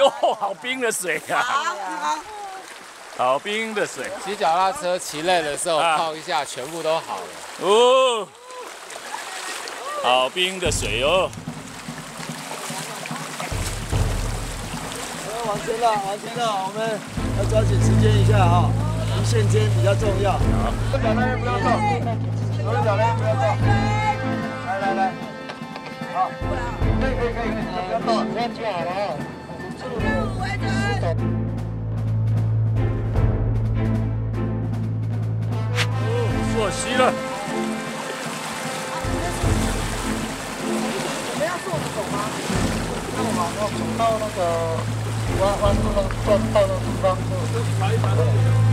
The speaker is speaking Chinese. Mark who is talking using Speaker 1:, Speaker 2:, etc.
Speaker 1: 哦，好冰的水呀！好冰的水。
Speaker 2: 骑脚踏车骑累的时候泡一下，全部都好了。
Speaker 1: 哦，好冰的水哦。
Speaker 3: 往前了，往前了，我们要抓紧时间一下哈，离线间比较重要。好，右脚那边不要动，右脚那边不要动。来，好，可以，不要动，这样就好了。
Speaker 1: 溯溪了。
Speaker 4: 我们要坐着走吗？
Speaker 3: 那我们要走到那个弯路那个转道的地方，就爬一爬。